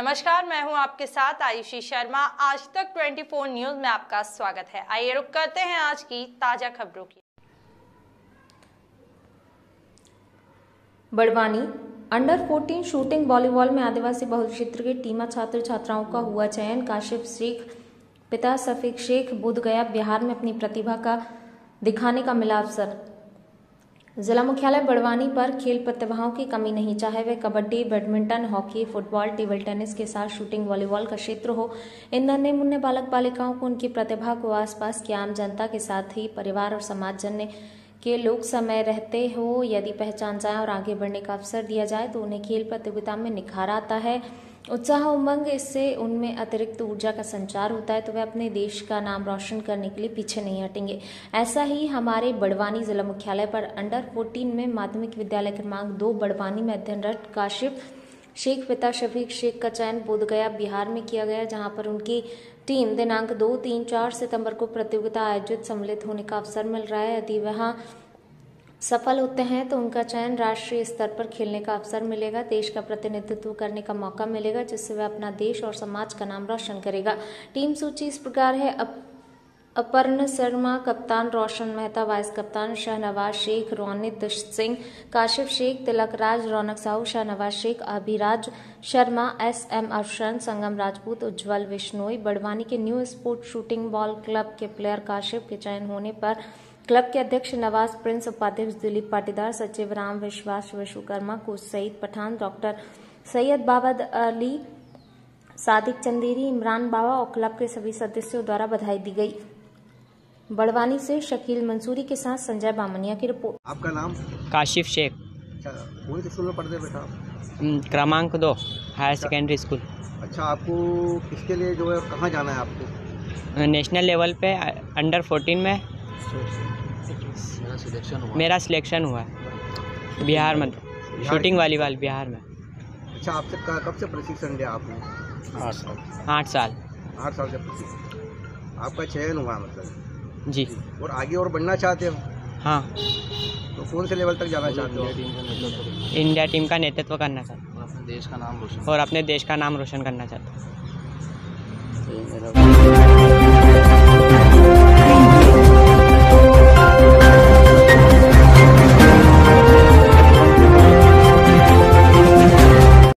नमस्कार, मैं हूं आपके साथ आयुषी शर्मा। आज तक 24 न्यूज में आपका स्वागत है। आइए रुक करते हैं आज की ताजा खबरों की। बड़वानी अंडर 14 शूटिंग वॉलीबॉल में आदिवासी बहुल क्षेत्र के टीमा छात्र छात्राओं का हुआ चयन। काशिफ शेख पिता सफीक शेख बोध गया बिहार में अपनी प्रतिभा का दिखाने का मिला अवसर। जिला मुख्यालय बड़वानी पर खेल प्रतिभाओं की कमी नहीं, चाहे वे kabaddi, badminton, hockey, football, table tennis के साथ शूटिंग वॉलीबॉल का क्षेत्र हो। इन नन्हे मुन्ने बालक बालिकाओं को उनकी प्रतिभा को आसपास की आम जनता के साथ ही परिवार और समाज जनने के लोग समय रहते हो यदि पहचान जाए और आगे बढ़ने का अवसर दिया जाए तो उन्हें खेल प्रतियोगिता में निखार आता है, उत्साह उमंग, इससे उनमें अतिरिक्त ऊर्जा का संचार होता है तो वे अपने देश का नाम रोशन करने के लिए पीछे नहीं हटेंगे। ऐसा ही हमारे बड़वानी जिला मुख्यालय पर अंडर 14 में माध्यमिक विद्यालय क्रमांक 2 बड़वानी में अध्ययनरत काशिफ शेख पिता शफीक शेख का चयन बोधगया बिहार में किया गया, जहां पर उनकी टीम दिनांक 2, 3, 4 सितंबर को प्रतियोगिता आयोजित सम्मिलित होने का अवसर मिल रहा है। यदि वहां सफल होते हैं तो उनका चयन राष्ट्रीय स्तर पर खेलने का अवसर मिलेगा, देश का प्रतिनिधित्व करने का मौका मिलेगा, जिससे वह अपना देश और समाज का नाम रोशन करेगा। टीम सूची इस प्रकार है: अपर्ण शर्मा कप्तान, रोशन मेहता वाइस कप्तान, शहनवाज शेख, रोनित सिंह, काशिफ शेख, तिलक राज, रौनक साहू, शहनवाज शेख, अभिराज शर्मा, SM अरशन, संगम राजपूत, उज्जवल विश्नोई। बड़वानी के new sport shooting ball club के प्लेयर काशिफ के चयन होने पर क्लब के अध्यक्ष नवाज प्रिंस, उपाध्यक्ष दिलीप पाटीदार, सचिव राम विश्वास विश्वकर्मा, कोच सईद पठान, डॉक्टर सैयद बाबद अली, सादिक चंदेरी, इमरान बाबा और क्लब के सभी सदस्यों द्वारा बधाई दी गई। बड़वानी से शकील मंसूरी के साथ संजय बामनिया की रिपोर्ट। आपका नाम? काशिफ शेख। अच्छा, कौन से स्कूल में पढ़ते बेटा? क्रमांक 2 हायर सेकेंडरी स्कूल। अच्छा, आपको किसके लिए जो है कहाँ जाना है आपको? नेशनल लेवल पे अंडर 14 में मेरा सिलेक्शन हुआ है बिहार में, शूटिंग वॉलीबॉल बिहार में। अच्छा, आपसे कब से प्रशिक्षण लिया आपने? 8 साल। 8 साल से प्रशिक्षण, आपका चयन हुआ मतलब? जी। और आगे और बढ़ना चाहते हो? हाँ। तो कौन से लेवल तक जाना चाहते हो? इंडिया टीम का नेतृत्व करना चाहता हूँ और अपने देश का नाम रोशन करना चाहता हूँ।